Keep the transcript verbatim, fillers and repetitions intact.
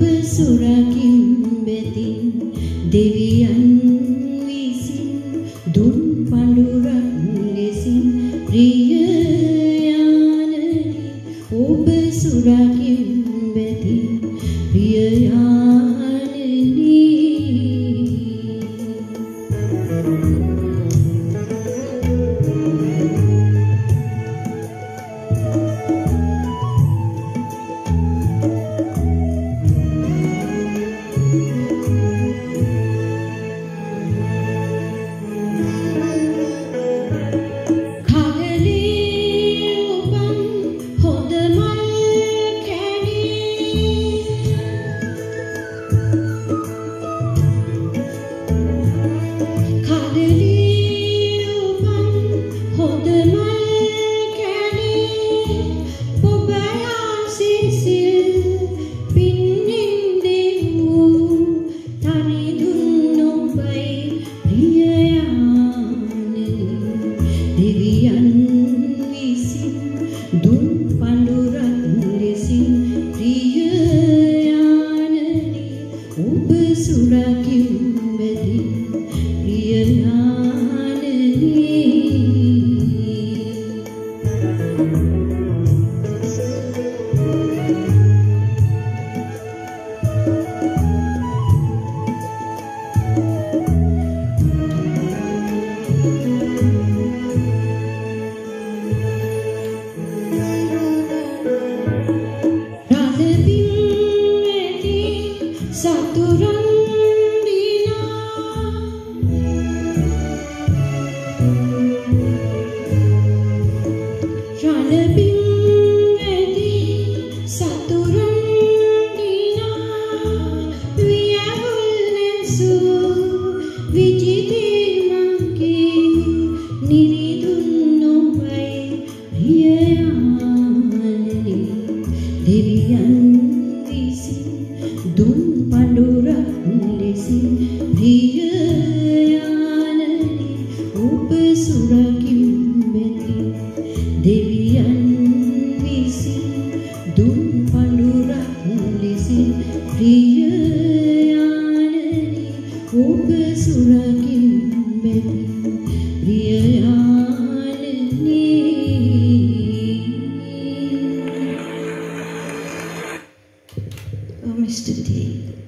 සුරකින් බෙතින් දෙවියන් විසින් දුන් පඬුරක් ලෙසින් ප්‍රිය යානනි ඔබ සුරකින් බෙතින් ප්‍රිය යානනි දෙවියන් විසින් දුන් පඬුරක් ලෙසින් ප්‍රිය යානනි ඔබ සුරකින් බැඳින් ප්‍රිය යානනි Saturan dina Ranabing edi Saturan dina Wiyawul nensu Vijiti mangki Niridun nobai Riyayanani Dewiyan visin Dun පඬුරක් ලෙසින් ප්‍රිය යානනි ඔබ සුරකින් බැඳින් දෙවියන් විසින් දුන් පඬුරක් ලෙසින් ප්‍රිය යානනි ඔබ සුරකින් බැඳින් ප්‍රිය යානනි Oh, Mister D.